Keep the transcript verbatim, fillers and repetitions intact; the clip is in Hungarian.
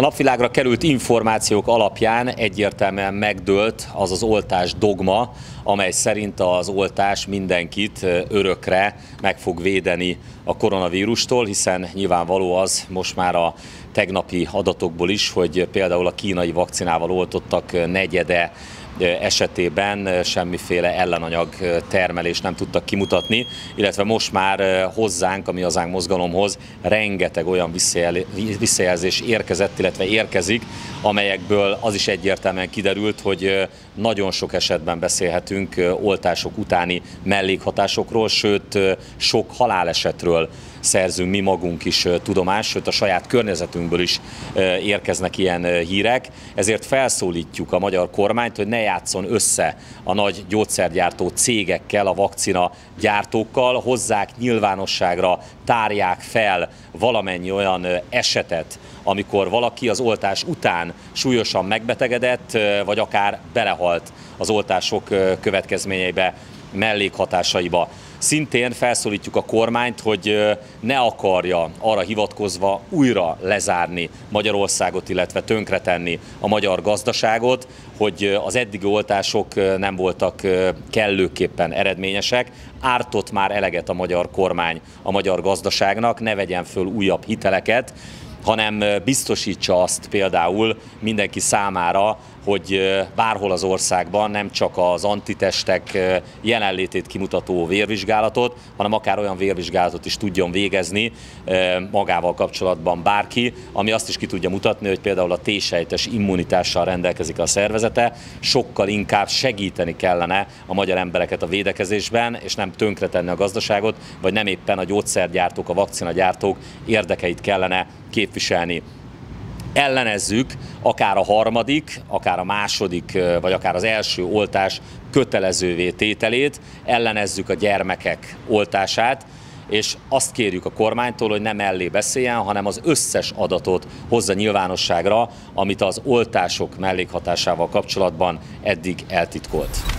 A napvilágra került információk alapján egyértelműen megdőlt az az oltás dogma, amely szerint az oltás mindenkit örökre meg fog védeni a koronavírustól, hiszen nyilvánvaló az most már a tegnapi adatokból is, hogy például a kínai vakcinával oltottak negyede esetében semmiféle ellenanyag termelést nem tudtak kimutatni, illetve most már hozzánk, a Mi Hazánk mozgalomhoz rengeteg olyan visszajelzés érkezett, illetve érkezik, amelyekből az is egyértelműen kiderült, hogy nagyon sok esetben beszélhetünk oltások utáni mellékhatásokról, sőt sok halálesetről szerzünk mi magunk is tudomást, sőt a saját környezetünkből is érkeznek ilyen hírek. Ezért felszólítjuk a magyar kormányt, hogy ne játsszon össze a nagy gyógyszergyártó cégekkel, a vakcina gyártókkal, hozzák nyilvánosságra, tárják fel valamennyi olyan esetet, amikor valaki az oltás után súlyosan megbetegedett, vagy akár belehalt az oltások következményeibe, mellékhatásaiba. Szintén felszólítjuk a kormányt, hogy ne akarja arra hivatkozva újra lezárni Magyarországot, illetve tönkretenni a magyar gazdaságot, hogy az eddigi oltások nem voltak kellőképpen eredményesek. Ártott már eleget a magyar kormány a magyar gazdaságnak, ne vegyen föl újabb hiteleket, hanem biztosítsa azt például mindenki számára, hogy bárhol az országban nem csak az antitestek jelenlétét kimutató vérvizsgálatot, hanem akár olyan vérvizsgálatot is tudjon végezni magával kapcsolatban bárki, ami azt is ki tudja mutatni, hogy például a T-sejtes immunitással rendelkezik a szervezete, sokkal inkább segíteni kellene a magyar embereket a védekezésben, és nem tönkretenni a gazdaságot, vagy nem éppen a gyógyszergyártók, a vakcinagyártók érdekeit kellene képviselni. Ellenezzük akár a harmadik, akár a második, vagy akár az első oltás kötelezővé tételét, ellenezzük a gyermekek oltását, és azt kérjük a kormánytól, hogy nem mellé beszéljen, hanem az összes adatot hozza nyilvánosságra, amit az oltások mellékhatásával kapcsolatban eddig eltitkolt.